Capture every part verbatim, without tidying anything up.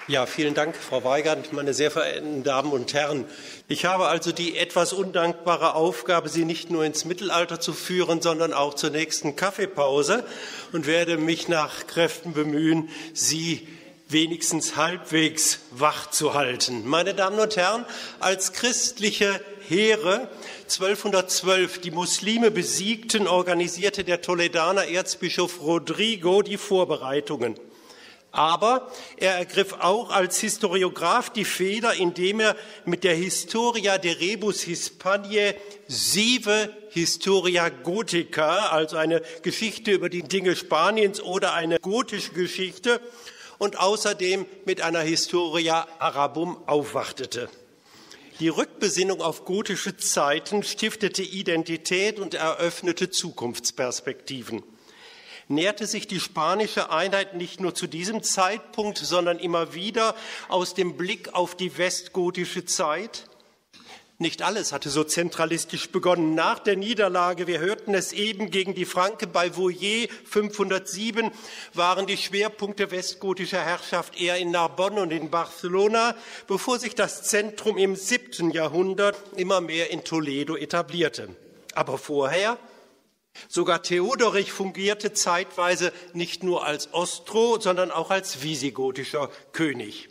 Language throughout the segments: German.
Ja, vielen Dank, Frau Weigand, meine sehr verehrten Damen und Herren. Ich habe also die etwas undankbare Aufgabe, Sie nicht nur ins Mittelalter zu führen, sondern auch zur nächsten Kaffeepause und werde mich nach Kräften bemühen, Sie wenigstens halbwegs wach zu halten. Meine Damen und Herren, als christliche Heere zwölfhundertzwölf die Muslime besiegten, organisierte der Toledaner Erzbischof Rodrigo die Vorbereitungen. Aber er ergriff auch als Historiograph die Feder, indem er mit der Historia de Rebus Hispaniae sive Historia Gotica, also eine Geschichte über die Dinge Spaniens oder eine gotische Geschichte, und außerdem mit einer Historia Arabum aufwartete. Die Rückbesinnung auf gotische Zeiten stiftete Identität und eröffnete Zukunftsperspektiven. Näherte sich die spanische Einheit nicht nur zu diesem Zeitpunkt, sondern immer wieder aus dem Blick auf die westgotische Zeit? Nicht alles hatte so zentralistisch begonnen. Nach der Niederlage, wir hörten es eben, gegen die Franken bei Vouillé fünfhundertsieben, waren die Schwerpunkte westgotischer Herrschaft eher in Narbonne und in Barcelona, bevor sich das Zentrum im siebten Jahrhundert immer mehr in Toledo etablierte. Aber vorher? Sogar Theodorich fungierte zeitweise nicht nur als Ostro, sondern auch als visigotischer König.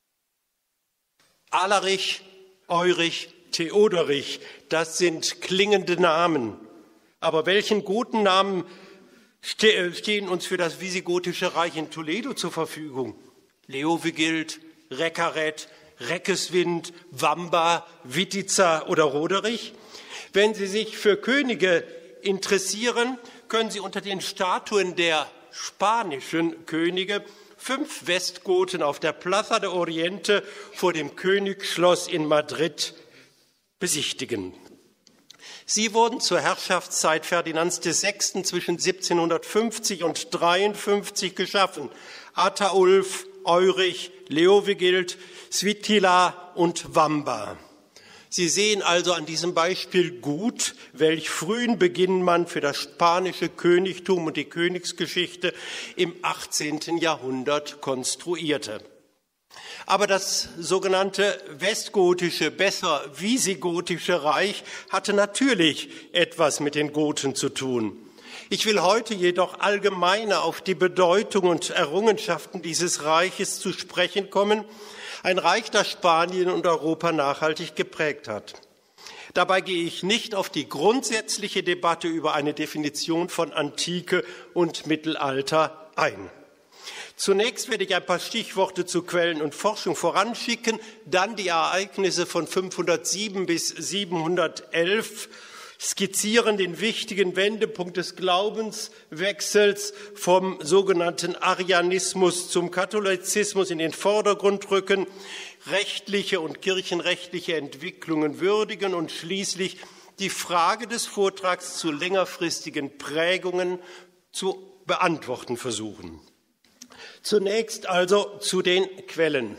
Alarich, Eurich, Theodorich, das sind klingende Namen. Aber welchen guten Namen stehen uns für das visigotische Reich in Toledo zur Verfügung? Leovigild, Recaret, Reckeswind, Wamba, Wittiza oder Roderich? Wenn Sie sich für Könige interessieren, können Sie unter den Statuen der spanischen Könige fünf Westgoten auf der Plaza de Oriente vor dem Königsschloss in Madrid besichtigen. Sie wurden zur Herrschaftszeit Ferdinands der Sechsten zwischen siebzehnhundertfünfzig und dreiundfünfzig geschaffen. Ataulf, Eurich, Leovigild, Svitila und Wamba. Sie sehen also an diesem Beispiel gut, welch frühen Beginn man für das spanische Königtum und die Königsgeschichte im achtzehnten Jahrhundert konstruierte. Aber das sogenannte westgotische, besser visigotische Reich hatte natürlich etwas mit den Goten zu tun. Ich will heute jedoch allgemeiner auf die Bedeutung und Errungenschaften dieses Reiches zu sprechen kommen, ein Reich, das Spanien und Europa nachhaltig geprägt hat. Dabei gehe ich nicht auf die grundsätzliche Debatte über eine Definition von Antike und Mittelalter ein. Zunächst werde ich ein paar Stichworte zu Quellen und Forschung voranschicken, dann die Ereignisse von fünfhundertsieben bis siebenhundertelf skizzieren, den wichtigen Wendepunkt des Glaubenswechsels vom sogenannten Arianismus zum Katholizismus in den Vordergrund rücken, rechtliche und kirchenrechtliche Entwicklungen würdigen und schließlich die Frage des Vortrags zu längerfristigen Prägungen zu beantworten versuchen. Zunächst also zu den Quellen.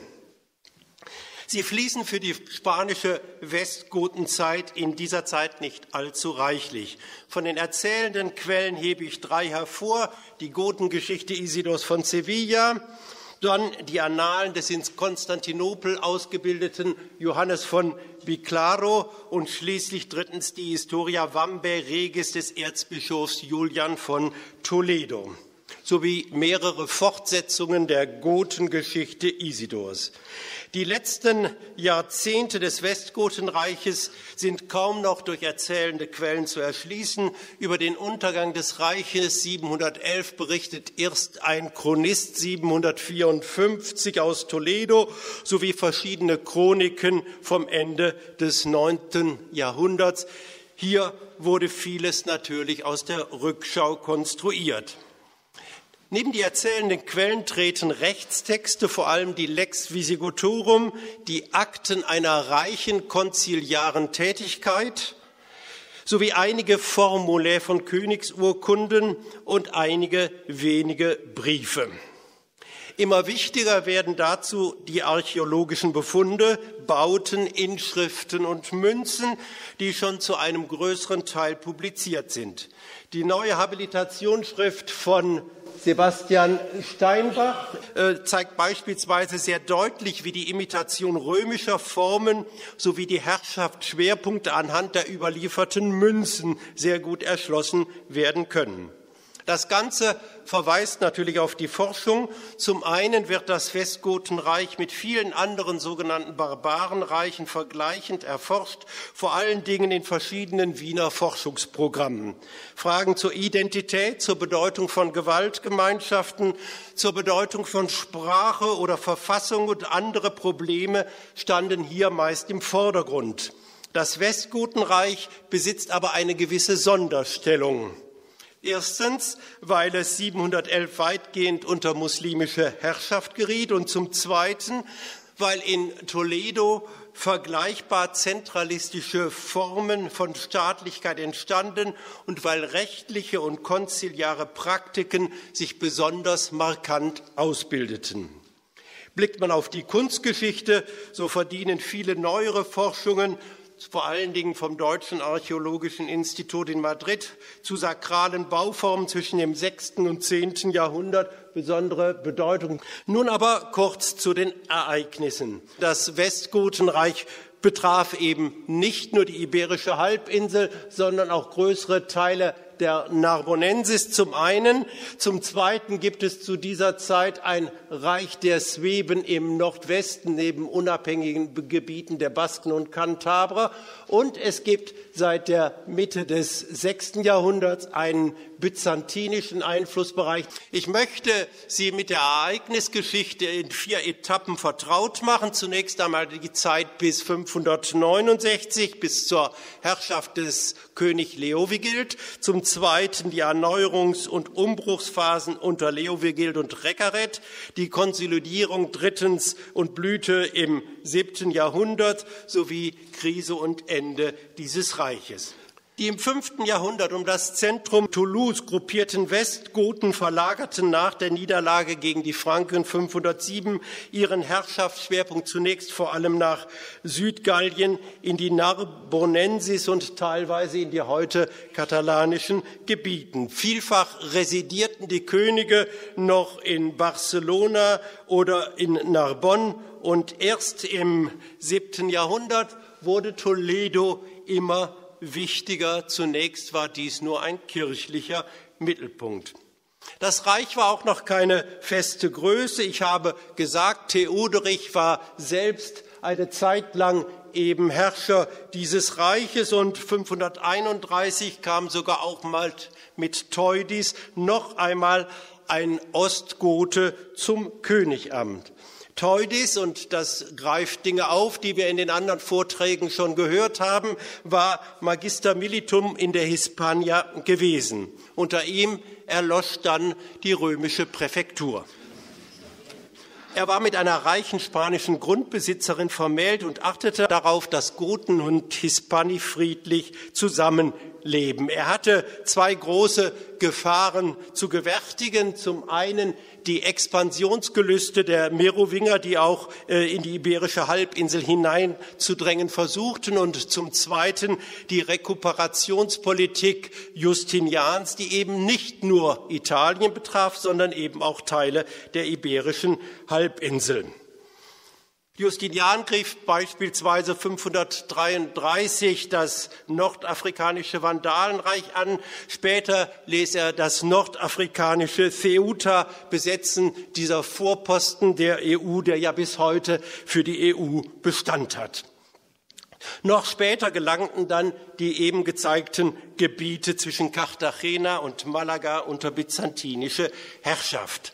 Sie fließen für die spanische Westgotenzeit in dieser Zeit nicht allzu reichlich. Von den erzählenden Quellen hebe ich drei hervor: die Gotengeschichte Isidors von Sevilla, dann die Annalen des in Konstantinopel ausgebildeten Johannes von Biclaro und schließlich drittens die Historia Vambae Regis des Erzbischofs Julian von Toledo, sowie mehrere Fortsetzungen der Gotengeschichte Isidors. Die letzten Jahrzehnte des Westgotenreiches sind kaum noch durch erzählende Quellen zu erschließen. Über den Untergang des Reiches siebenhundertelf berichtet erst ein Chronist siebenhundertvierundfünfzig aus Toledo sowie verschiedene Chroniken vom Ende des neunten Jahrhunderts. Hier wurde vieles natürlich aus der Rückschau konstruiert. Neben die erzählenden Quellen treten Rechtstexte, vor allem die Lex Visigotorum, die Akten einer reichen konziliaren Tätigkeit, sowie einige Formulae von Königsurkunden und einige wenige Briefe. Immer wichtiger werden dazu die archäologischen Befunde, Bauten, Inschriften und Münzen, die schon zu einem größeren Teil publiziert sind. Die neue Habilitationsschrift von Sebastian Steinbach äh, zeigt beispielsweise sehr deutlich, wie die Imitation römischer Formen sowie die Herrschaftsschwerpunkte anhand der überlieferten Münzen sehr gut erschlossen werden können. Das Ganze verweist natürlich auf die Forschung. Zum einen wird das Westgotenreich mit vielen anderen sogenannten Barbarenreichen vergleichend erforscht, vor allen Dingen in verschiedenen Wiener Forschungsprogrammen. Fragen zur Identität, zur Bedeutung von Gewaltgemeinschaften, zur Bedeutung von Sprache oder Verfassung und andere Probleme standen hier meist im Vordergrund. Das Westgotenreich besitzt aber eine gewisse Sonderstellung. Erstens, weil es siebenhundertelf weitgehend unter muslimische Herrschaft geriet und zum Zweiten, weil in Toledo vergleichbar zentralistische Formen von Staatlichkeit entstanden und weil rechtliche und konziliare Praktiken sich besonders markant ausbildeten. Blickt man auf die Kunstgeschichte, so verdienen viele neuere Forschungen, vor allen Dingen vom Deutschen Archäologischen Institut in Madrid, zu sakralen Bauformen zwischen dem sechsten und zehnten Jahrhundert besondere Bedeutung. Nun aber kurz zu den Ereignissen. Das Westgotenreich betraf eben nicht nur die Iberische Halbinsel, sondern auch größere Teile der Narbonensis zum einen. Zum Zweiten gibt es zu dieser Zeit ein Reich der Sweben im Nordwesten neben unabhängigen Gebieten der Basken und Kantabrer. Und es gibt seit der Mitte des sechsten Jahrhunderts einen byzantinischen Einflussbereich. Ich möchte Sie mit der Ereignisgeschichte in vier Etappen vertraut machen. Zunächst einmal die Zeit bis fünfhundertneunundsechzig, bis zur Herrschaft des König Leovigild. Zum Zweiten die Erneuerungs- und Umbruchsphasen unter Leovigild und Recared. Die Konsolidierung drittens und Blüte im siebten Jahrhundert sowie Krise und Ende dieses Reiches. Die im fünften Jahrhundert um das Zentrum Toulouse gruppierten Westgoten verlagerten nach der Niederlage gegen die Franken fünfhundertsieben ihren Herrschaftsschwerpunkt zunächst vor allem nach Südgallien in die Narbonensis und teilweise in die heute katalanischen Gebieten. Vielfach residierten die Könige noch in Barcelona oder in Narbonne und erst im siebten Jahrhundert wurde Toledo immer wichtiger. Zunächst war dies nur ein kirchlicher Mittelpunkt. Das Reich war auch noch keine feste Größe. Ich habe gesagt, Theoderich war selbst eine Zeit lang eben Herrscher dieses Reiches und fünfhunderteinunddreißig kam sogar auch mal mit Theudis noch einmal ein Ostgote zum Königamt. Theudis, und das greift Dinge auf, die wir in den anderen Vorträgen schon gehört haben, war Magister Militum in der Hispania gewesen. Unter ihm erlosch dann die römische Präfektur. Er war mit einer reichen spanischen Grundbesitzerin vermählt und achtete darauf, dass Goten und Hispani friedlich zusammenleben. Er hatte zwei große Gefahren zu gewärtigen. Zum einen die Expansionsgelüste der Merowinger, die auch äh, in die Iberische Halbinsel hineinzudrängen versuchten, und zum Zweiten die Rekuperationspolitik Justinians, die eben nicht nur Italien betraf, sondern eben auch Teile der Iberischen Halbinsel. Justinian griff beispielsweise fünfhundertdreiunddreißig das nordafrikanische Vandalenreich an. Später ließ er das nordafrikanische Ceuta besetzen, dieser Vorposten der E U, der ja bis heute für die E U Bestand hat. Noch später gelangten dann die eben gezeigten Gebiete zwischen Cartagena und Malaga unter byzantinische Herrschaft.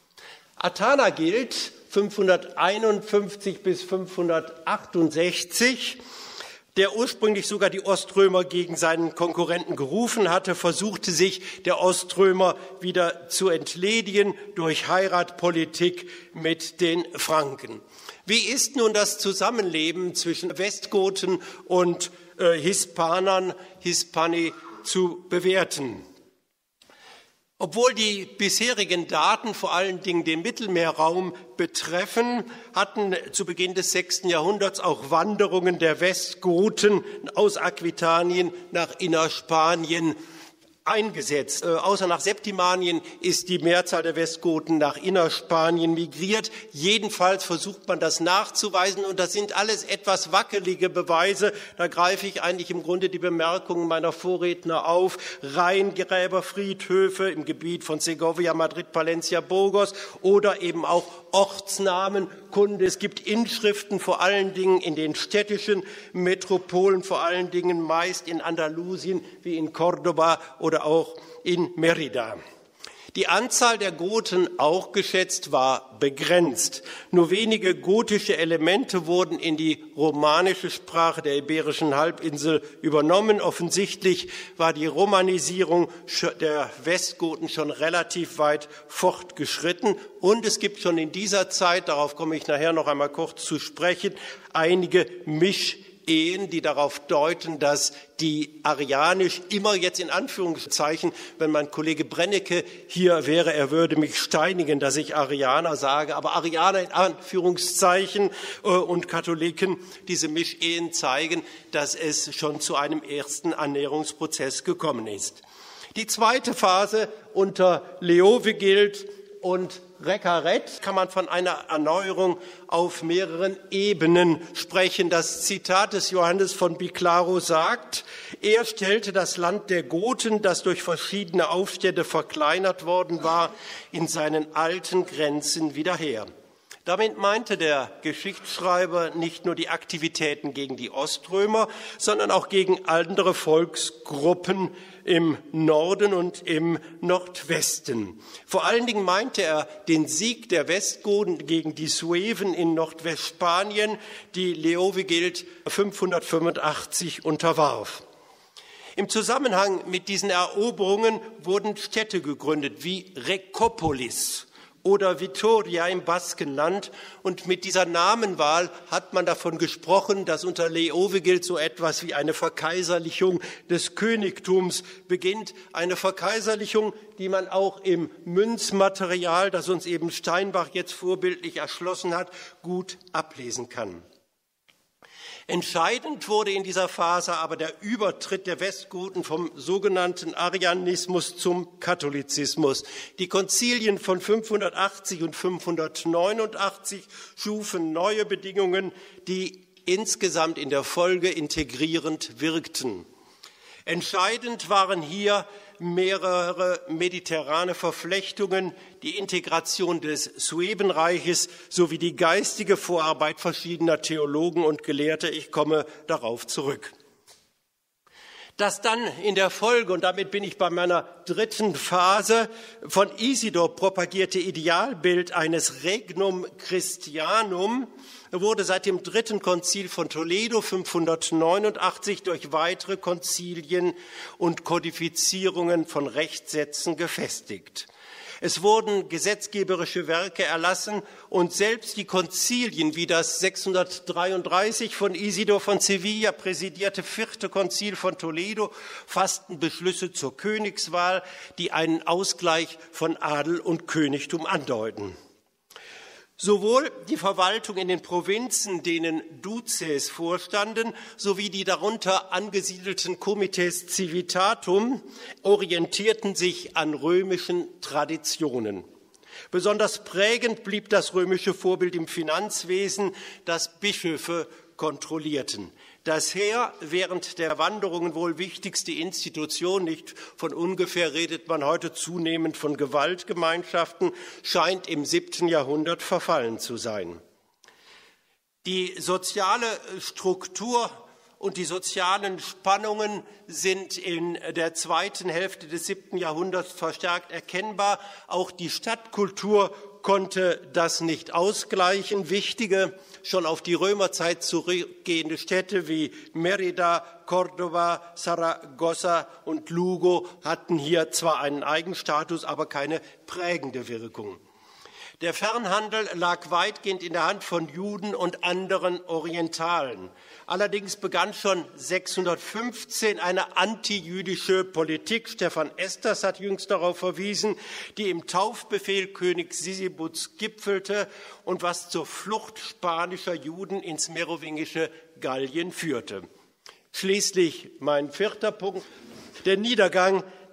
Athanagild fünfhunderteinundfünfzig bis fünfhundertachtundsechzig, der ursprünglich sogar die Oströmer gegen seinen Konkurrenten gerufen hatte, versuchte sich der Oströmer wieder zu entledigen durch Heiratpolitik mit den Franken. Wie ist nun das Zusammenleben zwischen Westgoten und äh, Hispanern, Hispani, zu bewerten? Obwohl die bisherigen Daten vor allen Dingen den Mittelmeerraum betreffen, hatten zu Beginn des sechsten Jahrhunderts auch Wanderungen der Westgoten aus Aquitanien nach Innerspanien eingesetzt. Äh, außer nach Septimanien ist die Mehrzahl der Westgoten nach Innerspanien migriert. Jedenfalls versucht man das nachzuweisen, und das sind alles etwas wackelige Beweise. Da greife ich eigentlich im Grunde die Bemerkungen meiner Vorredner auf. Reihengräberfriedhöfe im Gebiet von Segovia, Madrid, Palencia, Burgos oder eben auch Ortsnamenkunde. Es gibt Inschriften vor allen Dingen in den städtischen Metropolen, vor allen Dingen meist in Andalusien wie in Córdoba oder auch in Mérida. Die Anzahl der Goten, auch geschätzt, war begrenzt. Nur wenige gotische Elemente wurden in die romanische Sprache der Iberischen Halbinsel übernommen. Offensichtlich war die Romanisierung der Westgoten schon relativ weit fortgeschritten. Und es gibt schon in dieser Zeit, darauf komme ich nachher noch einmal kurz zu sprechen, einige Mischungen. Ehen, die darauf deuten, dass die arianisch, immer jetzt in Anführungszeichen, wenn mein Kollege Brennecke hier wäre, er würde mich steinigen, dass ich Arianer sage, aber Arianer in Anführungszeichen äh, und Katholiken, diese Mischehen zeigen, dass es schon zu einem ersten Annäherungsprozess gekommen ist. Die zweite Phase unter Leovigild und Recaret kann man von einer Erneuerung auf mehreren Ebenen sprechen. Das Zitat des Johannes von Biclaro sagt: Er stellte das Land der Goten, das durch verschiedene Aufstände verkleinert worden war, in seinen alten Grenzen wieder her. Damit meinte der Geschichtsschreiber nicht nur die Aktivitäten gegen die Oströmer, sondern auch gegen andere Volksgruppen im Norden und im Nordwesten. Vor allen Dingen meinte er den Sieg der Westgoten gegen die Sueven in Nordwestspanien, die Leovigild fünfhundertfünfundachtzig unterwarf. Im Zusammenhang mit diesen Eroberungen wurden Städte gegründet wie Recopolis oder Vitoria im Baskenland. Und mit dieser Namenwahl hat man davon gesprochen, dass unter Leovigild so etwas wie eine Verkaiserlichung des Königtums beginnt. Eine Verkaiserlichung, die man auch im Münzmaterial, das uns eben Steinbach jetzt vorbildlich erschlossen hat, gut ablesen kann. Entscheidend wurde in dieser Phase aber der Übertritt der Westgoten vom sogenannten Arianismus zum Katholizismus. Die Konzilien von fünfhundertachtzig und fünfhundertneunundachtzig schufen neue Bedingungen, die insgesamt in der Folge integrierend wirkten. Entscheidend waren hier mehrere mediterrane Verflechtungen, die Integration des Suebenreiches sowie die geistige Vorarbeit verschiedener Theologen und Gelehrte. Ich komme darauf zurück. Das dann in der Folge, und damit bin ich bei meiner dritten Phase, von Isidor propagierte Idealbild eines Regnum Christianum wurde seit dem dritten Konzil von Toledo fünfhundertneunundachtzig durch weitere Konzilien und Kodifizierungen von Rechtssätzen gefestigt. Es wurden gesetzgeberische Werke erlassen und selbst die Konzilien wie das sechshundertdreiunddreißig von Isidor von Sevilla präsidierte vierte Konzil von Toledo fassten Beschlüsse zur Königswahl, die einen Ausgleich von Adel und Königtum andeuten. Sowohl die Verwaltung in den Provinzen, denen Duces vorstanden, sowie die darunter angesiedelten Comites Civitatum orientierten sich an römischen Traditionen. Besonders prägend blieb das römische Vorbild im Finanzwesen, das Bischöfe kontrollierten. Das Heer, während der Wanderungen wohl wichtigste Institution, nicht von ungefähr redet man heute zunehmend von Gewaltgemeinschaften, scheint im siebten Jahrhundert verfallen zu sein. Die soziale Struktur und die sozialen Spannungen sind in der zweiten Hälfte des siebten Jahrhunderts verstärkt erkennbar. Auch die Stadtkultur konnte das nicht ausgleichen. Wichtige, schon auf die Römerzeit zurückgehende Städte wie Mérida, Córdoba, Saragossa und Lugo hatten hier zwar einen Eigenstatus, aber keine prägende Wirkung. Der Fernhandel lag weitgehend in der Hand von Juden und anderen Orientalen. Allerdings begann schon sechshundertfünfzehn eine antijüdische Politik. Stephan Esters hat jüngst darauf verwiesen, die im Taufbefehl König Sisibuts gipfelte und was zur Flucht spanischer Juden ins merowingische Gallien führte. Schließlich mein vierter Punkt, der Niedergang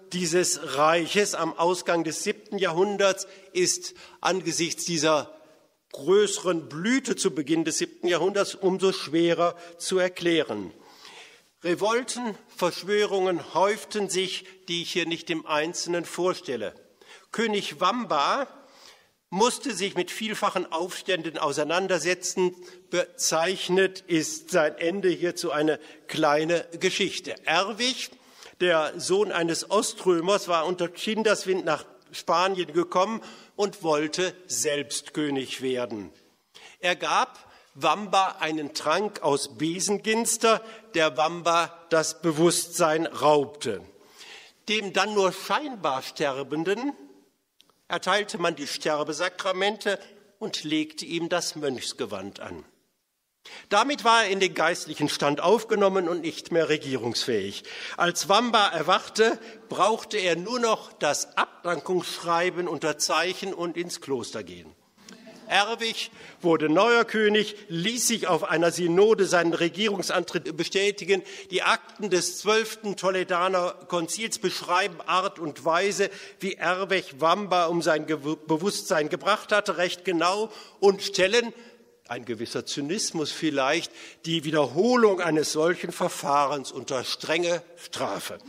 dieses Reiches am Ausgang des siebten Jahrhunderts ist angesichts dieser größeren Blüte zu Beginn des siebten Jahrhunderts umso schwerer zu erklären. Revolten, Verschwörungen häuften sich, die ich hier nicht im Einzelnen vorstelle. König Wamba musste sich mit vielfachen Aufständen auseinandersetzen. Bezeichnet ist sein Ende hierzu eine kleine Geschichte. Erwig, der Sohn eines Oströmers, war unter Schindlerswind nach Spanien gekommen und wollte selbst König werden. Er gab Wamba einen Trank aus Besenginster, der Wamba das Bewusstsein raubte. Dem dann nur scheinbar Sterbenden erteilte man die Sterbesakramente und legte ihm das Mönchsgewand an. Damit war er in den geistlichen Stand aufgenommen und nicht mehr regierungsfähig. Als Wamba erwachte, brauchte er nur noch das Abdankungsschreiben unterzeichnen und ins Kloster gehen. Erwig wurde neuer König, ließ sich auf einer Synode seinen Regierungsantritt bestätigen. Die Akten des zwölften Toledaner Konzils beschreiben Art und Weise, wie Erwig Wamba um sein Bewusstsein gebracht hatte, recht genau und stellen, ein gewisser Zynismus vielleicht, die Wiederholung eines solchen Verfahrens unter strenge Strafe.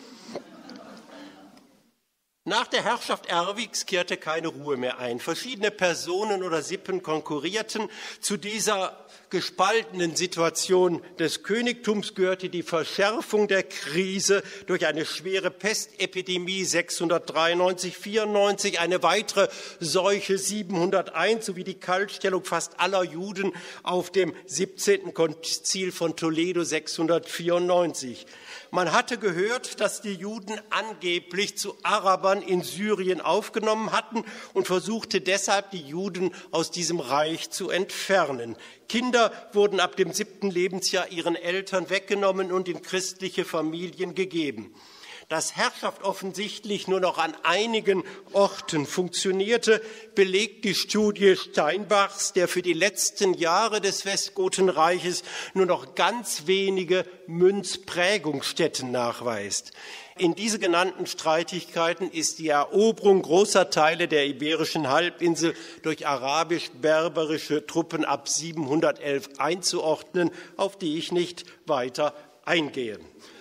Nach der Herrschaft Erwigs kehrte keine Ruhe mehr ein. Verschiedene Personen oder Sippen konkurrierten. Zu dieser gespaltenen Situation des Königtums gehörte die Verschärfung der Krise durch eine schwere Pestepidemie sechshundertdreiundneunzig vierundneunzig, eine weitere Seuche siebenhunderteins sowie die Kaltstellung fast aller Juden auf dem siebzehnten Konzil von Toledo sechshundertvierundneunzig. Man hatte gehört, dass die Juden angeblich zu Arabern in Syrien aufgenommen hatten und versuchte deshalb, die Juden aus diesem Reich zu entfernen. Kinder wurden ab dem siebten Lebensjahr ihren Eltern weggenommen und in christliche Familien gegeben. Dass Herrschaft offensichtlich nur noch an einigen Orten funktionierte, belegt die Studie Steinbachs, der für die letzten Jahre des Westgotenreiches nur noch ganz wenige Münzprägungsstätten nachweist. In diese genannten Streitigkeiten ist die Eroberung großer Teile der Iberischen Halbinsel durch arabisch-berberische Truppen ab siebenhundertelf einzuordnen, auf die ich nicht weiter eingehe.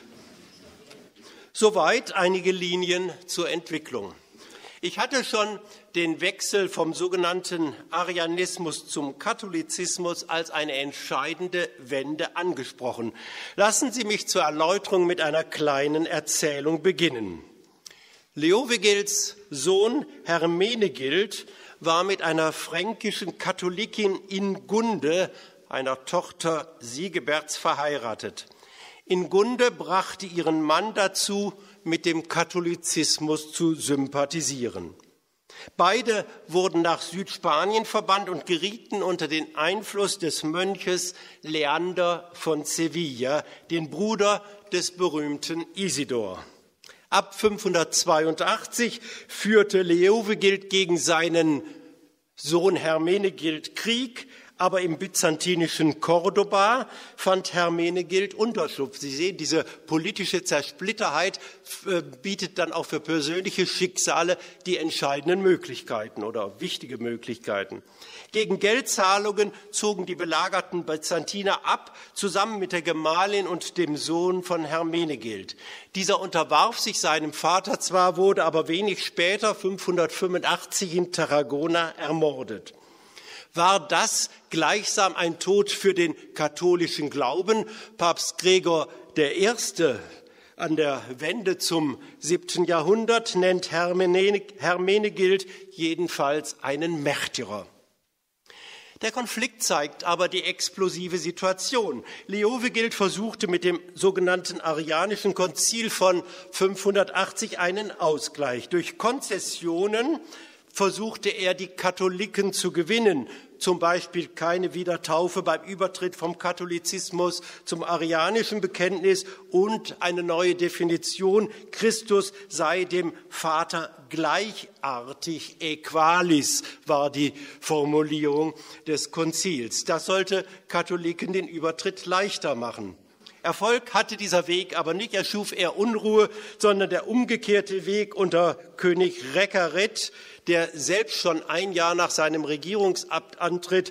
Soweit einige Linien zur Entwicklung. Ich hatte schon den Wechsel vom sogenannten Arianismus zum Katholizismus als eine entscheidende Wende angesprochen. Lassen Sie mich zur Erläuterung mit einer kleinen Erzählung beginnen. Leovigilds Sohn Hermenegild war mit einer fränkischen Katholikin Ingunde, einer Tochter Sigeberts, verheiratet. Ingunde brachte ihren Mann dazu, mit dem Katholizismus zu sympathisieren. Beide wurden nach Südspanien verbannt und gerieten unter den Einfluss des Mönches Leander von Sevilla, den Bruder des berühmten Isidor. Ab fünfhundertzweiundachtzig führte Leovigild gegen seinen Sohn Hermenegild Krieg, aber im byzantinischen Cordoba fand Hermenegild Unterschlupf. Sie sehen, diese politische Zersplitterheit äh, bietet dann auch für persönliche Schicksale die entscheidenden Möglichkeiten oder wichtige Möglichkeiten. Gegen Geldzahlungen zogen die belagerten Byzantiner ab, zusammen mit der Gemahlin und dem Sohn von Hermenegild. Dieser unterwarf sich seinem Vater zwar, wurde aber wenig später, fünfhundertfünfundachtzig, in Tarragona ermordet. War das gleichsam ein Tod für den katholischen Glauben? Papst Gregor der Erste an der Wende zum siebten Jahrhundert nennt Hermenegild jedenfalls einen Märtyrer. Der Konflikt zeigt aber die explosive Situation. Leovigild versuchte mit dem sogenannten Arianischen Konzil von fünfhundertachtzig einen Ausgleich. Durch Konzessionen versuchte er, die Katholiken zu gewinnen, zum Beispiel keine Wiedertaufe beim Übertritt vom Katholizismus zum arianischen Bekenntnis und eine neue Definition, Christus sei dem Vater gleichartig, äqualis war die Formulierung des Konzils. Das sollte Katholiken den Übertritt leichter machen. Erfolg hatte dieser Weg aber nicht. Er schuf eher Unruhe, sondern der umgekehrte Weg unter König Recared, der selbst schon ein Jahr nach seinem Regierungsantritt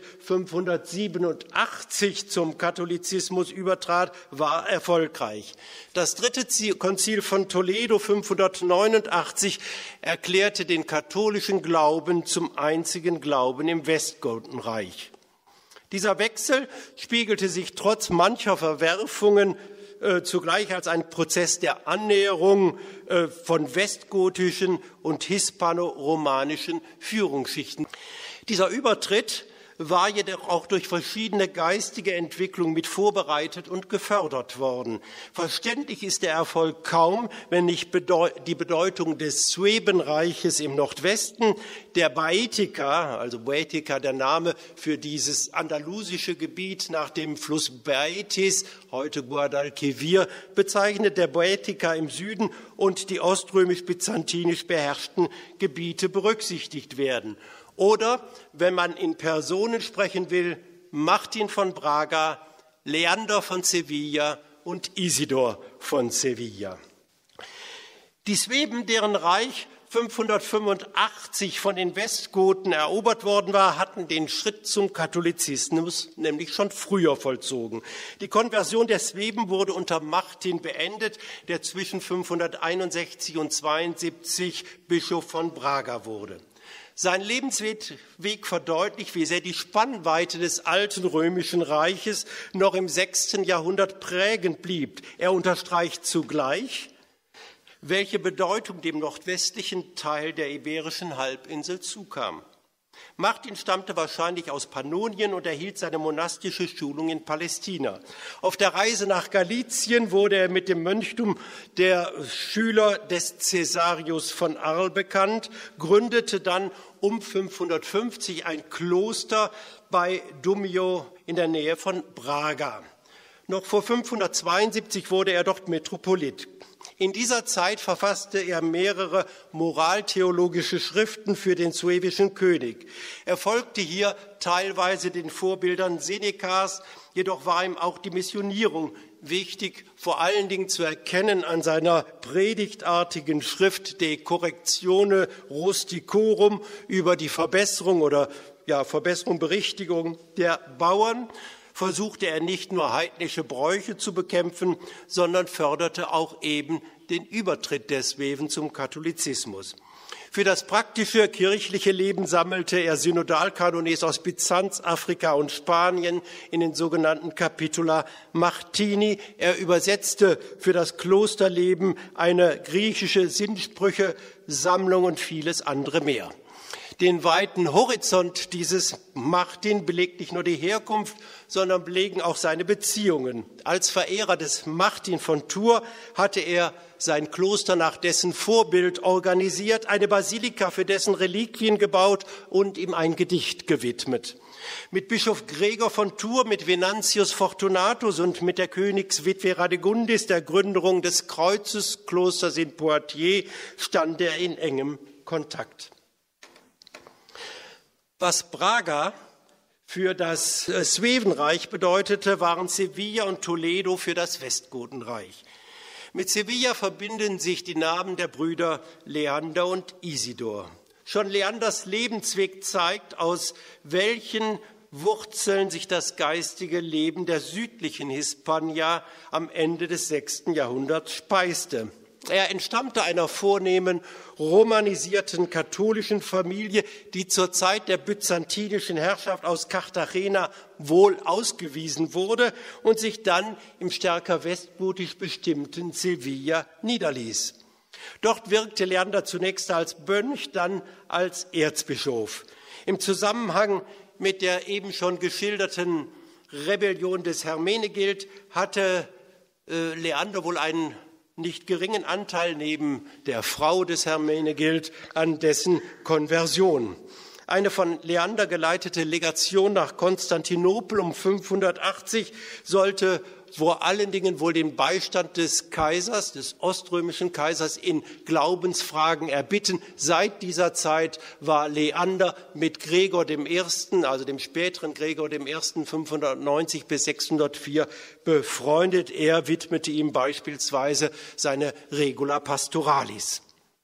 fünfhundertsiebenundachtzig zum Katholizismus übertrat, war erfolgreich. Das dritte Konzil von Toledo fünfhundertneunundachtzig erklärte den katholischen Glauben zum einzigen Glauben im Westgotenreich. Dieser Wechsel spiegelte sich trotz mancher Verwerfungen äh, zugleich als ein Prozess der Annäherung äh, von westgotischen und hispano-romanischen Führungsschichten. Dieser Übertritt war jedoch auch durch verschiedene geistige Entwicklungen mit vorbereitet und gefördert worden. Verständlich ist der Erfolg kaum, wenn nicht die Bedeutung des Suebenreiches im Nordwesten, der Baetica, also Baetica, der Name für dieses andalusische Gebiet nach dem Fluss Baetis, heute Guadalquivir, bezeichnet, der Baetica im Süden und die oströmisch-byzantinisch beherrschten Gebiete berücksichtigt werden. Oder, wenn man in Personen sprechen will, Martin von Braga, Leander von Sevilla und Isidor von Sevilla. Die Sueben, deren Reich fünfhundertfünfundachtzig von den Westgoten erobert worden war, hatten den Schritt zum Katholizismus nämlich schon früher vollzogen. Die Konversion der Sueben wurde unter Martin beendet, der zwischen fünfhunderteinundsechzig und zweiundsiebzig Bischof von Braga wurde. Sein Lebensweg verdeutlicht, wie sehr die Spannweite des alten römischen Reiches noch im sechsten Jahrhundert prägend blieb. Er unterstreicht zugleich, welche Bedeutung dem nordwestlichen Teil der iberischen Halbinsel zukam. Martin stammte wahrscheinlich aus Pannonien und erhielt seine monastische Schulung in Palästina. Auf der Reise nach Galizien wurde er mit dem Mönchtum der Schüler des Caesarius von Arles bekannt, gründete dann um fünfhundertfünfzig ein Kloster bei Dumio in der Nähe von Braga. Noch vor fünfhundertzweiundsiebzig wurde er dort Metropolit. In dieser Zeit verfasste er mehrere moraltheologische Schriften für den suevischen König. Er folgte hier teilweise den Vorbildern Senecas, jedoch war ihm auch die Missionierung wichtig, vor allen Dingen zu erkennen an seiner predigtartigen Schrift De Correctione Rusticorum über die Verbesserung oder ja, Verbesserung, Berichtigung der Bauern. Versuchte er nicht nur heidnische Bräuche zu bekämpfen, sondern förderte auch eben den Übertritt der Sueven zum Katholizismus. Für das praktische kirchliche Leben sammelte er Synodalkanones aus Byzanz, Afrika und Spanien in den sogenannten Capitula Martini. Er übersetzte für das Klosterleben eine griechische Sinnsprüche-Sammlung und vieles andere mehr. Den weiten Horizont dieses Martin belegt nicht nur die Herkunft, sondern belegen auch seine Beziehungen. Als Verehrer des Martin von Tours hatte er sein Kloster nach dessen Vorbild organisiert, eine Basilika für dessen Reliquien gebaut und ihm ein Gedicht gewidmet. Mit Bischof Gregor von Tours, mit Venantius Fortunatus und mit der Königswitwe Radegundis, der Gründerung des Kreuzesklosters in Poitiers, stand er in engem Kontakt. Was Braga für das Suevenreich bedeutete, waren Sevilla und Toledo für das Westgotenreich. Mit Sevilla verbinden sich die Namen der Brüder Leander und Isidor. Schon Leanders Lebensweg zeigt, aus welchen Wurzeln sich das geistige Leben der südlichen Hispania am Ende des sechsten Jahrhunderts speiste. Er entstammte einer vornehmen, romanisierten katholischen Familie, die zur Zeit der byzantinischen Herrschaft aus Cartagena wohl ausgewiesen wurde und sich dann im stärker westgotisch bestimmten Sevilla niederließ. Dort wirkte Leander zunächst als Mönch, dann als Erzbischof. Im Zusammenhang mit der eben schon geschilderten Rebellion des Hermenegild hatte äh, Leander wohl einen nicht geringen Anteil neben der Frau des Hermenegild an dessen Konversion. Eine von Leander geleitete Legation nach Konstantinopel um fünfhundertachtzig sollte vor allen Dingen wohl den Beistand des Kaisers, des oströmischen Kaisers, in Glaubensfragen erbitten. Seit dieser Zeit war Leander mit Gregor dem Ersten, also dem späteren Gregor dem Ersten, fünfhundertneunzig bis sechshundertvier befreundet. Er widmete ihm beispielsweise seine Regula Pastoralis.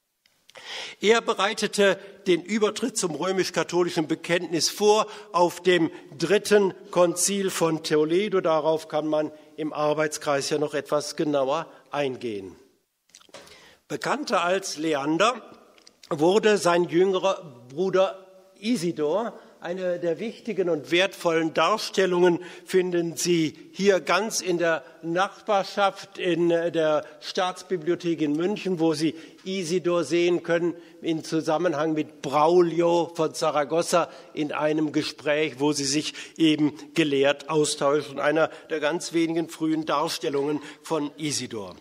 Er bereitete den Übertritt zum römisch-katholischen Bekenntnis vor auf dem dritten Konzil von Toledo. Darauf kann man im Arbeitskreis ja noch etwas genauer eingehen. Bekannter als Leander wurde sein jüngerer Bruder Isidor. Eine der wichtigen und wertvollen Darstellungen finden Sie hier ganz in der Nachbarschaft in der Staatsbibliothek in München, wo Sie Isidor sehen können im Zusammenhang mit Braulio von Saragossa in einem Gespräch, wo sie sich eben gelehrt austauschen. Einer der ganz wenigen frühen Darstellungen von Isidor.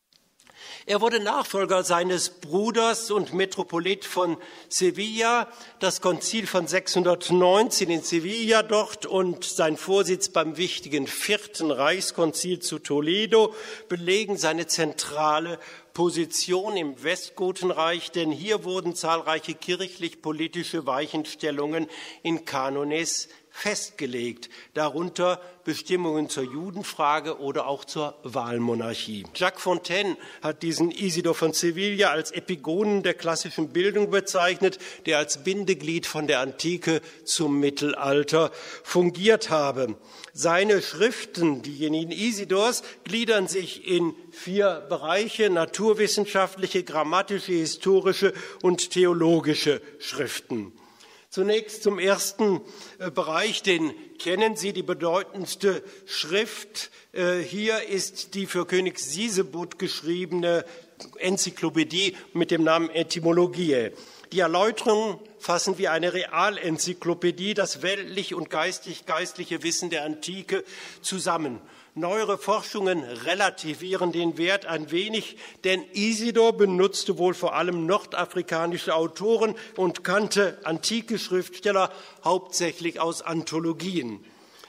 Er wurde Nachfolger seines Bruders und Metropolit von Sevilla, das Konzil von sechshundertneunzehn in Sevilla dort und sein Vorsitz beim wichtigen Vierten Reichskonzil zu Toledo belegen seine zentrale Position im Westgotenreich, denn hier wurden zahlreiche kirchlich-politische Weichenstellungen in Kanones festgelegt, darunter Bestimmungen zur Judenfrage oder auch zur Wahlmonarchie. Jacques Fontaine hat diesen Isidor von Sevilla als Epigonen der klassischen Bildung bezeichnet, der als Bindeglied von der Antike zum Mittelalter fungiert habe. Seine Schriften, diejenigen Isidors, gliedern sich in vier Bereiche: naturwissenschaftliche, grammatische, historische und theologische Schriften. Zunächst zum ersten Bereich, den kennen Sie, die bedeutendste Schrift. Hier ist die für König Sisebut geschriebene Enzyklopädie mit dem Namen Etymologiae. Die Erläuterungen fassen wie eine Realenzyklopädie das weltlich und geistig, geistliche Wissen der Antike zusammen. Neuere Forschungen relativieren den Wert ein wenig, denn Isidor benutzte wohl vor allem nordafrikanische Autoren und kannte antike Schriftsteller hauptsächlich aus Anthologien.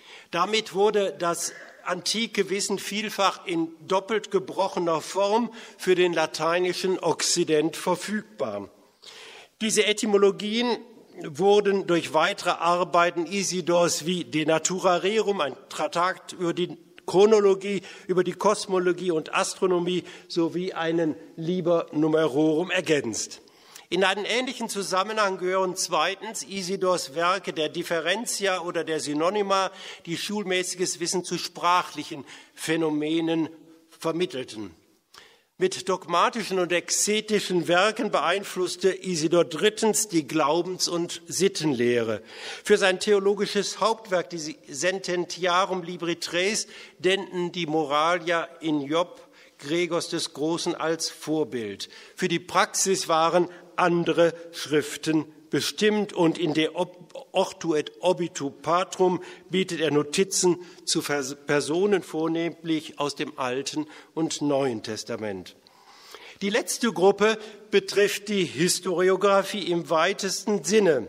Damit wurde das antike Wissen vielfach in doppelt gebrochener Form für den lateinischen Okzident verfügbar. Diese Etymologien wurden durch weitere Arbeiten Isidors wie De Natura Rerum, ein Traktat über die Chronologie, über die Kosmologie und Astronomie sowie einen Liber Numerorum ergänzt. In einen ähnlichen Zusammenhang gehören zweitens Isidors Werke der Differentia oder der Synonyma, die schulmäßiges Wissen zu sprachlichen Phänomenen vermittelten. Mit dogmatischen und exegetischen Werken beeinflusste Isidor drittens die Glaubens- und Sittenlehre. Für sein theologisches Hauptwerk, die Sententiarum Libri Tres, dienten die Moralia in Job Gregors des Großen als Vorbild. Für die Praxis waren andere Schriften bestimmt und in der Ortu et Obitu Patrum bietet er Notizen zu Personen, vornehmlich aus dem Alten und Neuen Testament. Die letzte Gruppe betrifft die Historiographie im weitesten Sinne.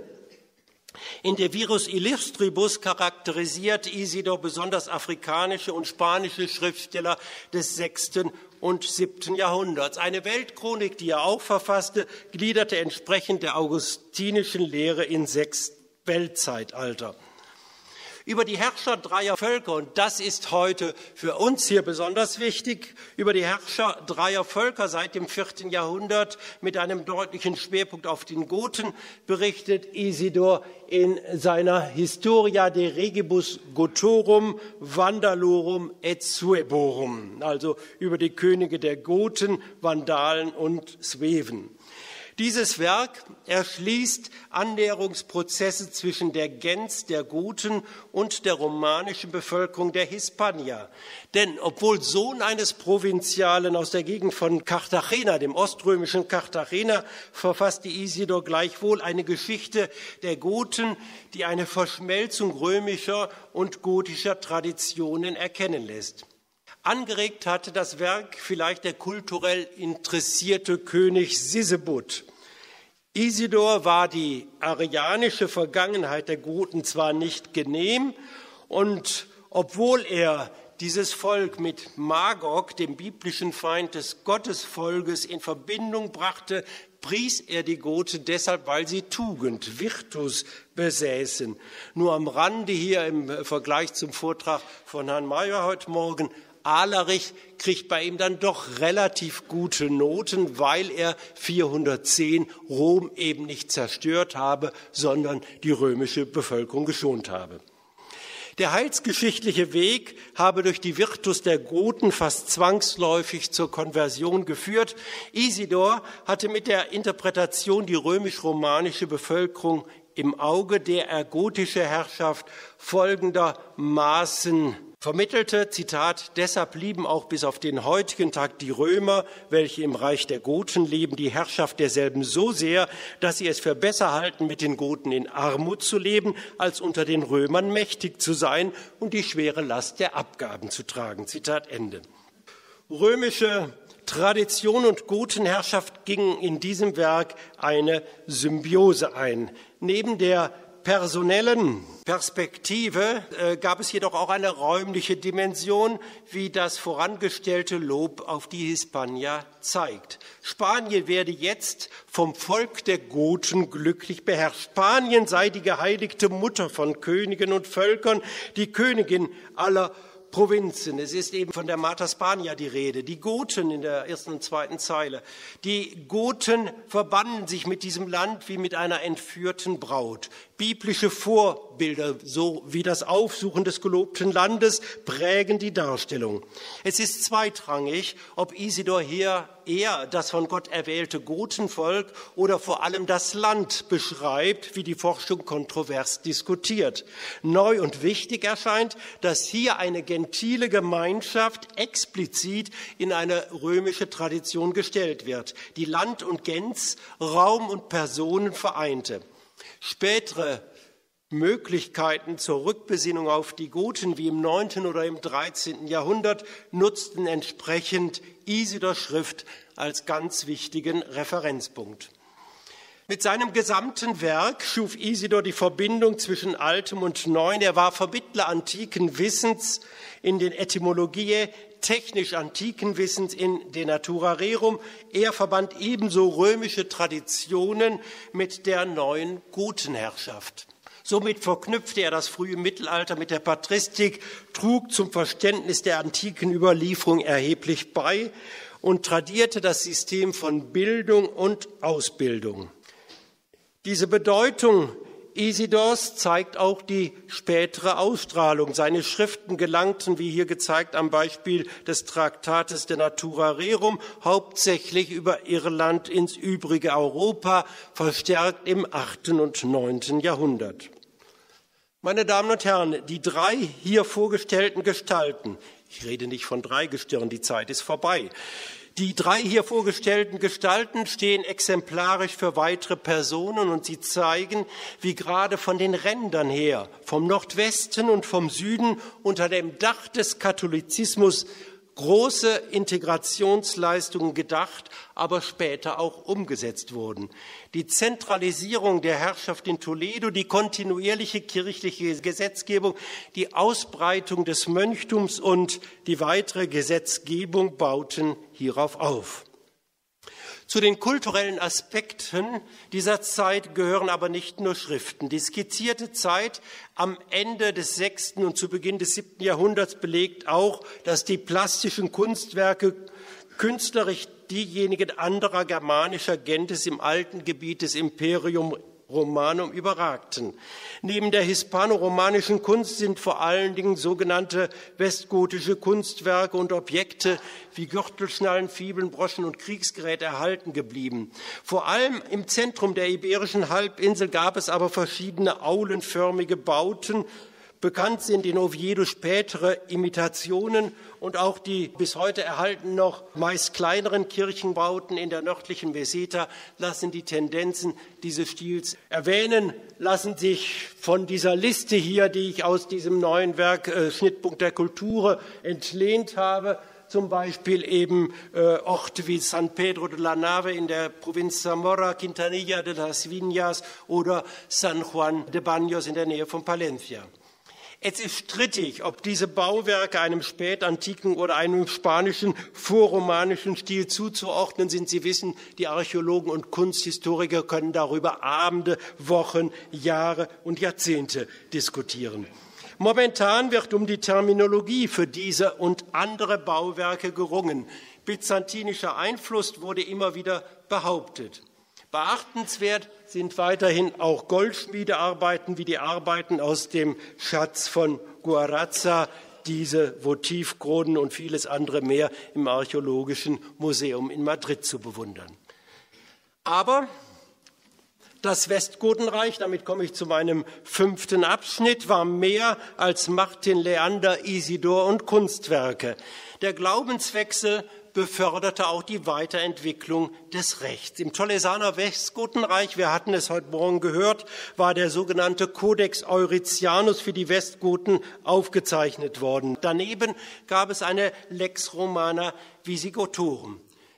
In der Virus Illustribus charakterisiert Isidor besonders afrikanische und spanische Schriftsteller des sechsten und siebten Jahrhunderts. Eine Weltchronik, die er auch verfasste, gliederte entsprechend der augustinischen Lehre in sechs Weltzeitalter. Über die Herrscher dreier Völker, und das ist heute für uns hier besonders wichtig, über die Herrscher dreier Völker seit dem vierten Jahrhundert mit einem deutlichen Schwerpunkt auf den Goten berichtet Isidor in seiner Historia de Regibus Gotorum, Vandalorum et Sueborum, also über die Könige der Goten, Vandalen und Sueven. Dieses Werk erschließt Annäherungsprozesse zwischen der Gens der Guten und der romanischen Bevölkerung der Hispania. Denn obwohl Sohn eines Provinzialen aus der Gegend von Cartagena, dem oströmischen Cartagena, verfasste Isidor gleichwohl eine Geschichte der Goten, die eine Verschmelzung römischer und gotischer Traditionen erkennen lässt. Angeregt hatte das Werk vielleicht der kulturell interessierte König Sisebut. Isidor war die arianische Vergangenheit der Goten zwar nicht genehm, und obwohl er dieses Volk mit Magog, dem biblischen Feind des Gottesvolkes, in Verbindung brachte, pries er die Goten deshalb, weil sie Tugend, Virtus besäßen. Nur am Rande hier im Vergleich zum Vortrag von Herrn Mayer heute Morgen: Ahlerich kriegt bei ihm dann doch relativ gute Noten, weil er vierhundertzehn Rom eben nicht zerstört habe, sondern die römische Bevölkerung geschont habe. Der heilsgeschichtliche Weg habe durch die Virtus der Goten fast zwangsläufig zur Konversion geführt. Isidor hatte mit der Interpretation die römisch-romanische Bevölkerung im Auge, der er gotische Herrschaft folgendermaßen vermittelte, Zitat: Deshalb lieben auch bis auf den heutigen Tag die Römer, welche im Reich der Goten leben, die Herrschaft derselben so sehr, dass sie es für besser halten, mit den Goten in Armut zu leben, als unter den Römern mächtig zu sein und die schwere Last der Abgaben zu tragen. Zitat Ende. Römische Tradition und Gotenherrschaft gingen in diesem Werk eine Symbiose ein. Neben der personellen Perspektive äh, gab es jedoch auch eine räumliche Dimension, wie das vorangestellte Lob auf die Hispania zeigt. Spanien werde jetzt vom Volk der Goten glücklich beherrscht. Spanien sei die geheiligte Mutter von Königen und Völkern, die Königin aller Provinzen. Es ist eben von der Mater Spania die Rede. Die Goten in der ersten und zweiten Zeile. Die Goten verbanden sich mit diesem Land wie mit einer entführten Braut. Biblische Vorbilder, so wie das Aufsuchen des gelobten Landes, prägen die Darstellung. Es ist zweitrangig, ob Isidor hier eher das von Gott erwählte Gotenvolk oder vor allem das Land beschreibt, wie die Forschung kontrovers diskutiert. Neu und wichtig erscheint, dass hier eine gentile Gemeinschaft explizit in eine römische Tradition gestellt wird, die Land und Gens, Raum und Personen vereinte. Spätere Möglichkeiten zur Rückbesinnung auf die Goten wie im neunten oder im dreizehnten Jahrhundert nutzten entsprechend Isidors Schrift als ganz wichtigen Referenzpunkt. Mit seinem gesamten Werk schuf Isidor die Verbindung zwischen Altem und Neuem. Er war Vermittler antiken Wissens in den Etymologiae, technisch antiken Wissens in De Natura Rerum. Er verband ebenso römische Traditionen mit der neuen Gotenherrschaft. Somit verknüpfte er das frühe Mittelalter mit der Patristik, trug zum Verständnis der antiken Überlieferung erheblich bei und tradierte das System von Bildung und Ausbildung. Diese Bedeutung Isidors zeigt auch die spätere Ausstrahlung. Seine Schriften gelangten, wie hier gezeigt, am Beispiel des Traktates De Natura Rerum, hauptsächlich über Irland ins übrige Europa, verstärkt im achten und neunten Jahrhundert. Meine Damen und Herren, die drei hier vorgestellten Gestalten, ich rede nicht von Dreigestirn, die Zeit ist vorbei, die drei hier vorgestellten Gestalten stehen exemplarisch für weitere Personen und sie zeigen, wie gerade von den Rändern her, vom Nordwesten und vom Süden unter dem Dach des Katholizismus große Integrationsleistungen gedacht, aber später auch umgesetzt wurden. Die Zentralisierung der Herrschaft in Toledo, die kontinuierliche kirchliche Gesetzgebung, die Ausbreitung des Mönchtums und die weitere Gesetzgebung bauten hierauf auf. Zu den kulturellen Aspekten dieser Zeit gehören aber nicht nur Schriften. Die skizzierte Zeit am Ende des sechsten und zu Beginn des siebten Jahrhunderts belegt auch, dass die plastischen Kunstwerke künstlerisch diejenigen anderer germanischer Gentes im alten Gebiet des Imperium Romanum überragten. Neben der hispano-romanischen Kunst sind vor allen Dingen sogenannte westgotische Kunstwerke und Objekte wie Gürtelschnallen, Fibeln, Broschen und Kriegsgerät erhalten geblieben. Vor allem im Zentrum der Iberischen Halbinsel gab es aber verschiedene aulenförmige Bauten. Bekannt sind in Oviedo spätere Imitationen und auch die bis heute erhalten noch meist kleineren Kirchenbauten in der nördlichen Meseta lassen die Tendenzen dieses Stils erwähnen, lassen sich von dieser Liste hier, die ich aus diesem neuen Werk äh, Schnittpunkt der Kultur entlehnt habe, zum Beispiel eben äh, Orte wie San Pedro de la Nave in der Provinz Zamora, Quintanilla de las Viñas oder San Juan de Baños in der Nähe von Palencia. Es ist strittig, ob diese Bauwerke einem spätantiken oder einem spanischen vorromanischen Stil zuzuordnen sind. Sie wissen, die Archäologen und Kunsthistoriker können darüber Abende, Wochen, Jahre und Jahrzehnte diskutieren. Momentan wird um die Terminologie für diese und andere Bauwerke gerungen. Byzantinischer Einfluss wurde immer wieder behauptet. Beachtenswert sind weiterhin auch Goldschmiedearbeiten wie die Arbeiten aus dem Schatz von Guarazza, diese Votivkronen und vieles andere mehr im Archäologischen Museum in Madrid zu bewundern. Aber das Westgotenreich, damit komme ich zu meinem fünften Abschnitt, war mehr als Martin, Leander, Isidor und Kunstwerke. Der Glaubenswechsel beförderte auch die Weiterentwicklung des Rechts. Im Tolesaner Westgotenreich, wir hatten es heute Morgen gehört, war der sogenannte Codex Euritianus für die Westgoten aufgezeichnet worden. Daneben gab es eine Lex Romana Visigotorum.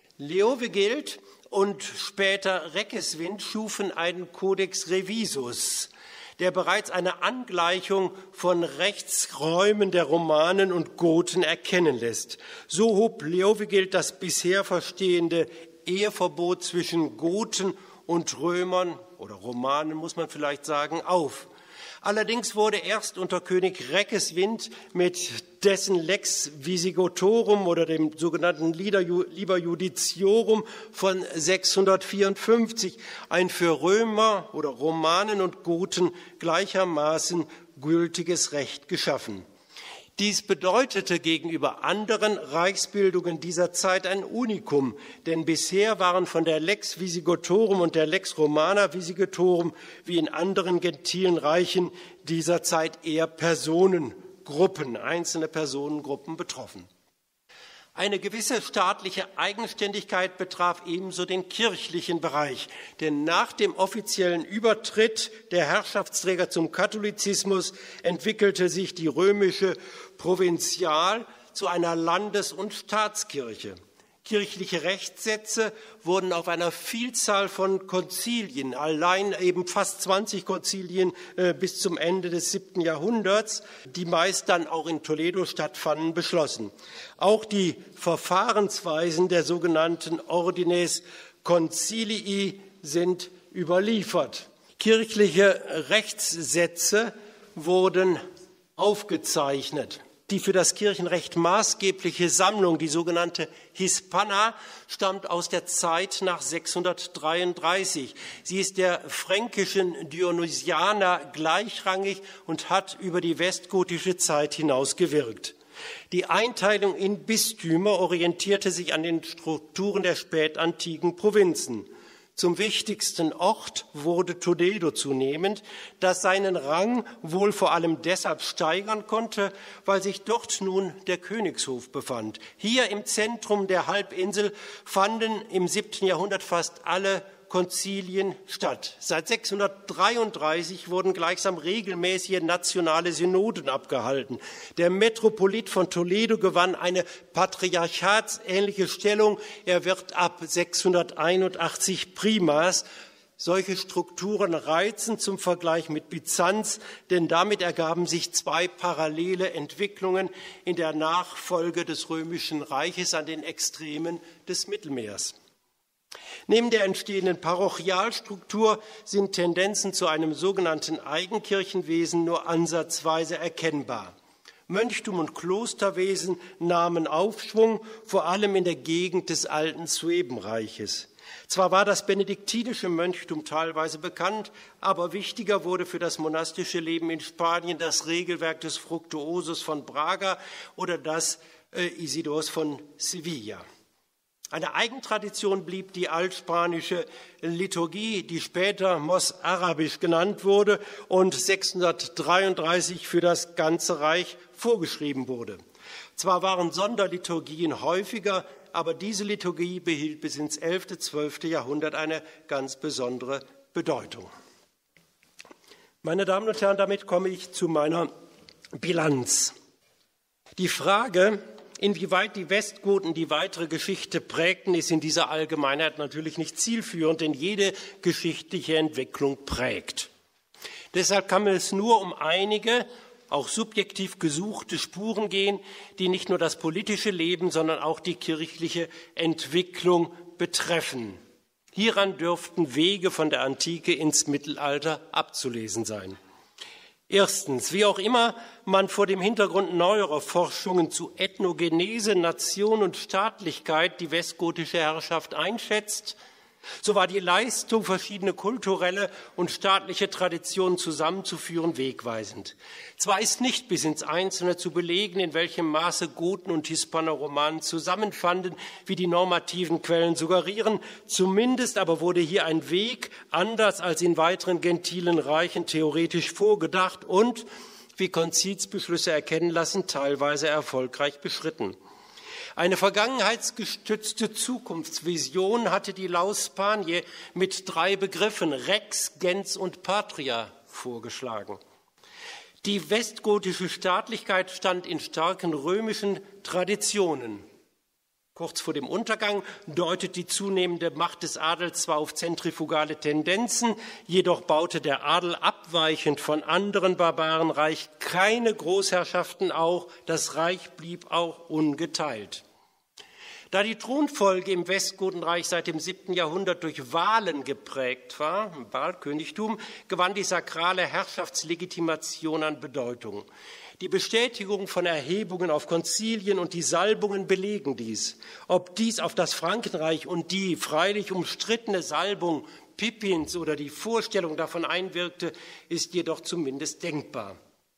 Leovigild und später Reckeswind schufen einen Codex Revisus, der bereits eine Angleichung von Rechtsräumen der Romanen und Goten erkennen lässt. So hob Leovigild das bisher verstehende Eheverbot zwischen Goten und Römern oder Romanen, muss man vielleicht sagen, auf. Allerdings wurde erst unter König Reckeswind mit dessen Lex Visigotorum oder dem sogenannten Liber Judiciorum von sechshundertvierundfünfzig ein für Römer oder Romanen und Goten gleichermaßen gültiges Recht geschaffen. Dies bedeutete gegenüber anderen Reichsbildungen dieser Zeit ein Unikum, denn bisher waren von der Lex Visigotorum und der Lex Romana Visigotorum wie in anderen gentilen Reichen dieser Zeit eher Personengruppen, einzelne Personengruppen betroffen. Eine gewisse staatliche Eigenständigkeit betraf ebenso den kirchlichen Bereich, denn nach dem offiziellen Übertritt der Herrschaftsträger zum Katholizismus entwickelte sich die römische Provinzial zu einer Landes- und Staatskirche. Kirchliche Rechtssätze wurden auf einer Vielzahl von Konzilien, allein eben fast zwanzig Konzilien äh, bis zum Ende des siebten Jahrhunderts, die meist dann auch in Toledo stattfanden, beschlossen. Auch die Verfahrensweisen der sogenannten Ordines Concilii sind überliefert. Kirchliche Rechtssätze wurden aufgezeichnet. Die für das Kirchenrecht maßgebliche Sammlung, die sogenannte Hispana, stammt aus der Zeit nach sechshundertdreiunddreißig. Sie ist der fränkischen Dionysianer gleichrangig und hat über die westgotische Zeit hinaus gewirkt. Die Einteilung in Bistümer orientierte sich an den Strukturen der spätantiken Provinzen. Zum wichtigsten Ort wurde Toledo zunehmend, das seinen Rang wohl vor allem deshalb steigern konnte, weil sich dort nun der Königshof befand. Hier im Zentrum der Halbinsel fanden im siebten Jahrhundert fast alle Konzilien statt. Seit sechshundertdreiunddreißig wurden gleichsam regelmäßige nationale Synoden abgehalten. Der Metropolit von Toledo gewann eine patriarchatsähnliche Stellung. Er wird ab sechshunderteinundachtzig Primas. Solche Strukturen reizen zum Vergleich mit Byzanz, denn damit ergaben sich zwei parallele Entwicklungen in der Nachfolge des Römischen Reiches an den Extremen des Mittelmeers. Neben der entstehenden Parochialstruktur sind Tendenzen zu einem sogenannten Eigenkirchenwesen nur ansatzweise erkennbar. Mönchtum und Klosterwesen nahmen Aufschwung, vor allem in der Gegend des alten Suebenreiches. Zwar war das benediktinische Mönchtum teilweise bekannt, aber wichtiger wurde für das monastische Leben in Spanien das Regelwerk des Fructuosus von Braga oder das äh, Isidors von Sevilla. Eine Eigentradition blieb die altspanische Liturgie, die später Mos-Arabisch genannt wurde und sechshundertdreiunddreißig für das ganze Reich vorgeschrieben wurde. Zwar waren Sonderliturgien häufiger, aber diese Liturgie behielt bis ins elfte, zwölfte Jahrhundert eine ganz besondere Bedeutung. Meine Damen und Herren, damit komme ich zu meiner Bilanz. Die Frage, inwieweit die Westgoten die weitere Geschichte prägten, ist in dieser Allgemeinheit natürlich nicht zielführend, denn jede geschichtliche Entwicklung prägt. Deshalb kann es nur um einige auch subjektiv gesuchte Spuren gehen, die nicht nur das politische Leben, sondern auch die kirchliche Entwicklung betreffen. Hieran dürften Wege von der Antike ins Mittelalter abzulesen sein. Erstens, wie auch immer man vor dem Hintergrund neuerer Forschungen zu Ethnogenese, Nation und Staatlichkeit die westgotische Herrschaft einschätzt, so war die Leistung, verschiedene kulturelle und staatliche Traditionen zusammenzuführen, wegweisend. Zwar ist nicht bis ins Einzelne zu belegen, in welchem Maße Goten und Hispanoromanen zusammenfanden, wie die normativen Quellen suggerieren, zumindest aber wurde hier ein Weg, anders als in weiteren gentilen Reichen, theoretisch vorgedacht und, wie Konzilsbeschlüsse erkennen lassen, teilweise erfolgreich beschritten. Eine vergangenheitsgestützte Zukunftsvision hatte die Lauspagne mit drei Begriffen Rex, Gens und Patria vorgeschlagen. Die westgotische Staatlichkeit stand in starken römischen Traditionen. Kurz vor dem Untergang deutet die zunehmende Macht des Adels zwar auf zentrifugale Tendenzen, jedoch baute der Adel abweichend von anderen Barbarenreich keine Großherrschaften auf, das Reich blieb auch ungeteilt. Da die Thronfolge im Westgotenreich seit dem siebten Jahrhundert durch Wahlen geprägt war, im Wahlkönigtum, gewann die sakrale Herrschaftslegitimation an Bedeutung. Die Bestätigung von Erhebungen auf Konzilien und die Salbungen belegen dies. Ob dies auf das Frankenreich und die freilich umstrittene Salbung Pippins oder die Vorstellung davon einwirkte, ist jedoch zumindest denkbar.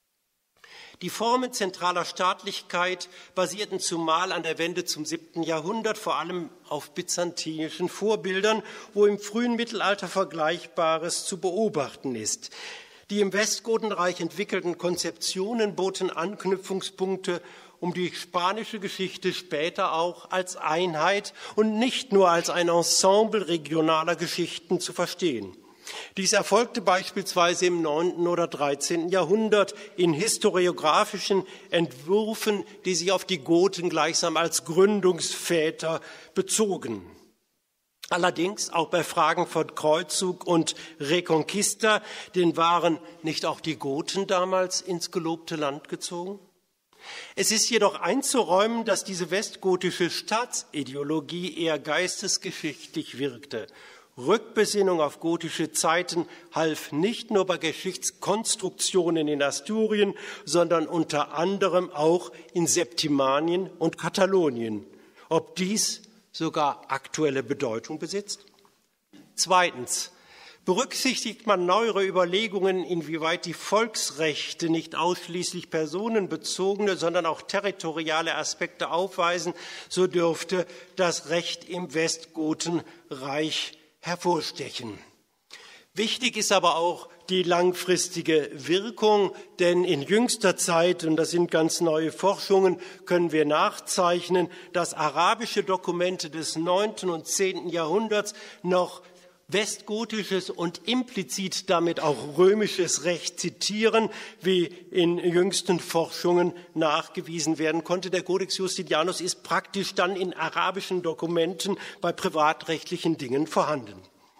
Die Formen zentraler Staatlichkeit basierten zumal an der Wende zum siebten Jahrhundert vor allem auf byzantinischen Vorbildern, wo im frühen Mittelalter Vergleichbares zu beobachten ist. Die im Westgotenreich entwickelten Konzeptionen boten Anknüpfungspunkte, um die spanische Geschichte später auch als Einheit und nicht nur als ein Ensemble regionaler Geschichten zu verstehen. Dies erfolgte beispielsweise im neunten oder dreizehnten Jahrhundert in historiografischen Entwürfen, die sich auf die Goten gleichsam als Gründungsväter bezogen. Allerdings auch bei Fragen von Kreuzzug und Reconquista, denn waren nicht auch die Goten damals ins gelobte Land gezogen? Es ist jedoch einzuräumen, dass diese westgotische Staatsideologie eher geistesgeschichtlich wirkte. Rückbesinnung auf gotische Zeiten half nicht nur bei Geschichtskonstruktionen in Asturien, sondern unter anderem auch in Septimanien und Katalonien. Ob dies sogar aktuelle Bedeutung besitzt? Zweitens. Berücksichtigt man neuere Überlegungen, inwieweit die Volksrechte nicht ausschließlich personenbezogene, sondern auch territoriale Aspekte aufweisen, so dürfte das Recht im Westgotenreich hervorstechen. Wichtig ist aber auch die langfristige Wirkung, denn in jüngster Zeit, und das sind ganz neue Forschungen, können wir nachzeichnen, dass arabische Dokumente des neunten und zehnten Jahrhunderts noch westgotisches und implizit damit auch römisches Recht zitieren, wie in jüngsten Forschungen nachgewiesen werden konnte. Der Codex Justinianus ist praktisch dann in arabischen Dokumenten bei privatrechtlichen Dingen vorhanden.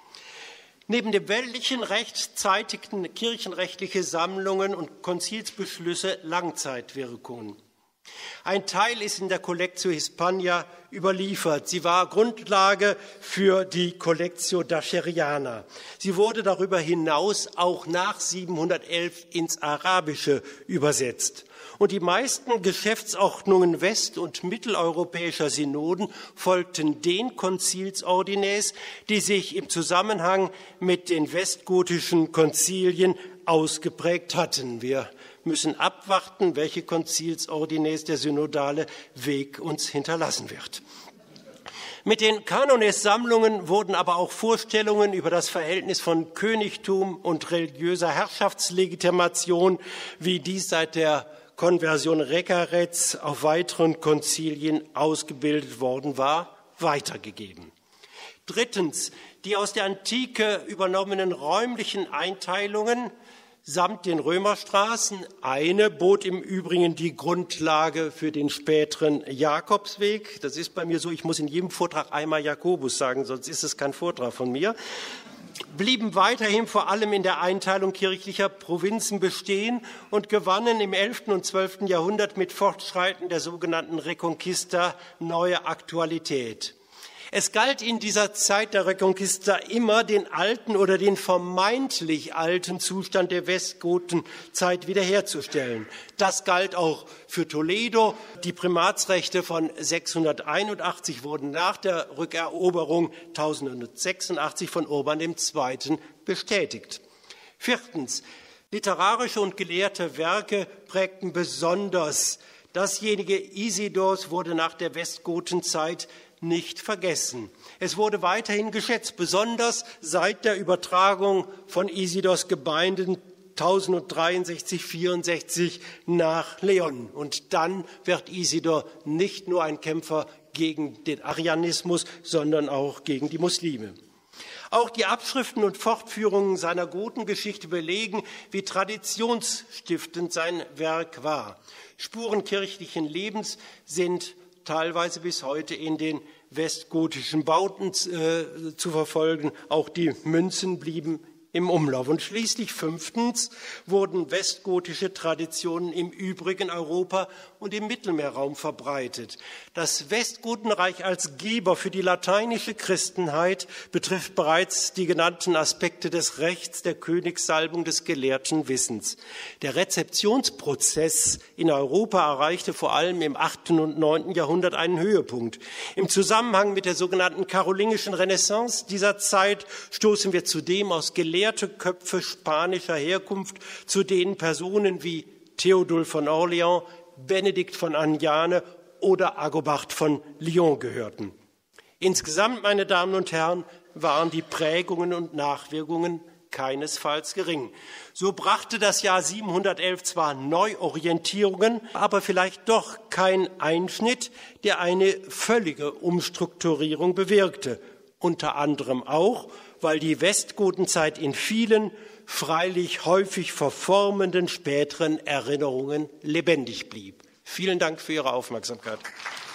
Neben dem weltlichen Recht zeitigten kirchenrechtliche Sammlungen und Konzilsbeschlüsse Langzeitwirkungen. Ein Teil ist in der Collectio Hispania überliefert. Sie war Grundlage für die Collectio Dacheriana. Sie wurde darüber hinaus auch nach siebenhundertelf ins Arabische übersetzt. Und die meisten Geschäftsordnungen west- und mitteleuropäischer Synoden folgten den Konzilsordines, die sich im Zusammenhang mit den westgotischen Konzilien ausgeprägt hatten. Wir müssen abwarten, welche Konzilsordines der synodale Weg uns hinterlassen wird. Mit den Kanones-Sammlungen wurden aber auch Vorstellungen über das Verhältnis von Königtum und religiöser Herrschaftslegitimation, wie dies seit der Konversion Recaretz auf weiteren Konzilien ausgebildet worden war, weitergegeben. Drittens, die aus der Antike übernommenen räumlichen Einteilungen samt den Römerstraßen. Eine bot im Übrigen die Grundlage für den späteren Jakobsweg. Das ist bei mir so, ich muss in jedem Vortrag einmal Jakobus sagen, sonst ist es kein Vortrag von mir. blieben weiterhin vor allem in der Einteilung kirchlicher Provinzen bestehen und gewannen im elften und zwölften Jahrhundert mit Fortschreiten der sogenannten Reconquista neue Aktualität. Es galt in dieser Zeit der Reconquista immer, den alten oder den vermeintlich alten Zustand der Westgotenzeit wiederherzustellen. Das galt auch für Toledo. Die Primatsrechte von sechshunderteinundachtzig wurden nach der Rückeroberung tausendsechsundachtzig von Urban der Zweite bestätigt. Viertens. Literarische und gelehrte Werke prägten besonders. Dasjenige Isidors wurde nach der Westgotenzeit nicht vergessen. Es wurde weiterhin geschätzt, besonders seit der Übertragung von Isidors Gemeinden tausenddreiundsechzig vierundsechzig nach Leon. Und dann wird Isidor nicht nur ein Kämpfer gegen den Arianismus, sondern auch gegen die Muslime. Auch die Abschriften und Fortführungen seiner Gotengeschichte belegen, wie traditionsstiftend sein Werk war. Spuren kirchlichen Lebens sind teilweise bis heute in den westgotischen Bauten äh, zu verfolgen. Auch die Münzen blieben im Umlauf. Und schließlich fünftens wurden westgotische Traditionen im übrigen Europa und im Mittelmeerraum verbreitet. Das Westgotenreich als Geber für die lateinische Christenheit betrifft bereits die genannten Aspekte des Rechts, der Königssalbung, des gelehrten Wissens. Der Rezeptionsprozess in Europa erreichte vor allem im achten und neunten Jahrhundert einen Höhepunkt. Im Zusammenhang mit der sogenannten karolingischen Renaissance dieser Zeit stoßen wir zudem aus gelehrten Köpfe spanischer Herkunft, zu denen Personen wie Theodul von Orleans, Benedikt von Agnane oder Agobard von Lyon gehörten. Insgesamt, meine Damen und Herren, waren die Prägungen und Nachwirkungen keinesfalls gering. So brachte das Jahr siebenhundertelf zwar Neuorientierungen, aber vielleicht doch kein Einschnitt, der eine völlige Umstrukturierung bewirkte. Unter anderem auch, weil die Westgotenzeit in vielen, freilich häufig verformenden späteren Erinnerungen lebendig blieb. Vielen Dank für Ihre Aufmerksamkeit.